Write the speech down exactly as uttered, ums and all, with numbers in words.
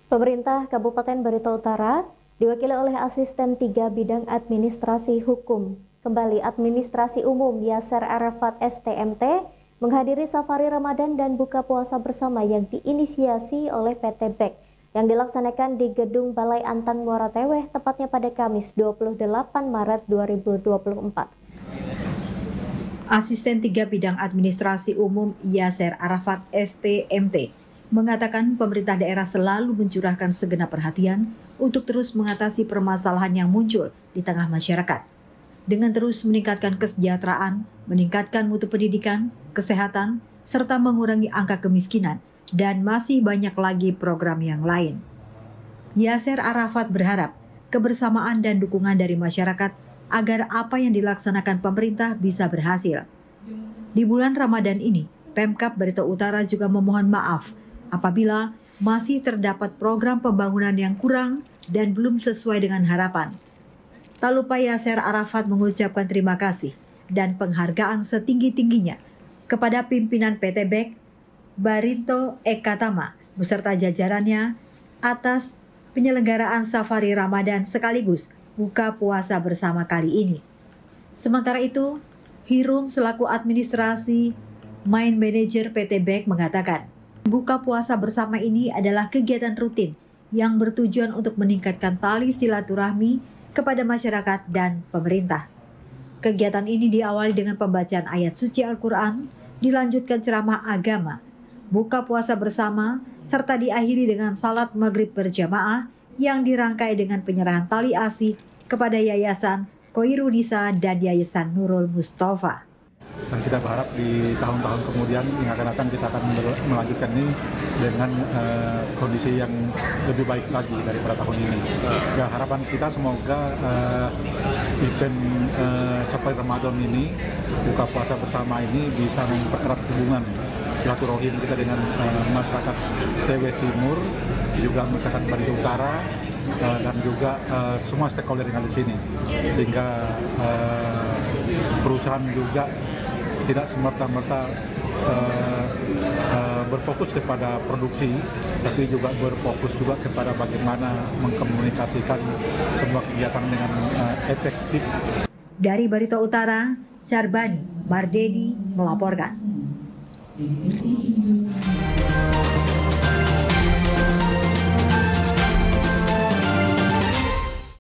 Pemerintah Kabupaten Barito Utara diwakili oleh Asisten tiga Bidang Administrasi Hukum, kembali Administrasi Umum Yasser Arafat S T M T menghadiri safari Ramadan dan buka puasa bersama yang diinisiasi oleh P T B E K yang dilaksanakan di Gedung Balai Antan Muara Teweh tepatnya pada Kamis dua puluh delapan Maret dua ribu dua puluh empat. Asisten tiga Bidang Administrasi Umum Yasser Arafat S T M T mengatakan pemerintah daerah selalu mencurahkan segenap perhatian untuk terus mengatasi permasalahan yang muncul di tengah masyarakat. Dengan terus meningkatkan kesejahteraan, meningkatkan mutu pendidikan, kesehatan, serta mengurangi angka kemiskinan, dan masih banyak lagi program yang lain. Yasser Arafat berharap kebersamaan dan dukungan dari masyarakat agar apa yang dilaksanakan pemerintah bisa berhasil. Di bulan Ramadan ini, Pemkab Barito Utara juga memohon maaf apabila masih terdapat program pembangunan yang kurang dan belum sesuai dengan harapan. Tak lupa Yasser Arafat mengucapkan terima kasih dan penghargaan setinggi-tingginya kepada pimpinan P T B E K, Barito Ekatama, beserta jajarannya atas penyelenggaraan safari Ramadan sekaligus buka puasa bersama kali ini. Sementara itu, Hirum selaku administrasi Main Manager P T B E K mengatakan, buka puasa bersama ini adalah kegiatan rutin yang bertujuan untuk meningkatkan tali silaturahmi kepada masyarakat dan pemerintah. Kegiatan ini diawali dengan pembacaan ayat suci Al-Quran, dilanjutkan ceramah agama, buka puasa bersama, serta diakhiri dengan salat maghrib berjamaah yang dirangkai dengan penyerahan tali asi kepada Yayasan Koirunisa dan Yayasan Nurul Mustafa. Dan kita berharap di tahun-tahun kemudian yang akan datang kita akan melanjutkan ini dengan uh, kondisi yang lebih baik lagi daripada tahun ini. Ya, harapan kita semoga uh, event uh, seperti Ramadan ini, buka puasa bersama ini bisa mempererat hubungan silaturahim kita dengan uh, masyarakat Teweh Timur, juga masyarakat Barito Utara, uh, dan juga uh, semua stakeholder yang ada di sini, sehingga uh, perusahaan juga tidak semerta-merta uh, uh, berfokus kepada produksi, tapi juga berfokus juga kepada bagaimana mengkomunikasikan semua kegiatan dengan uh, efektif. Dari Barito Utara, Syarbani Mardedi melaporkan.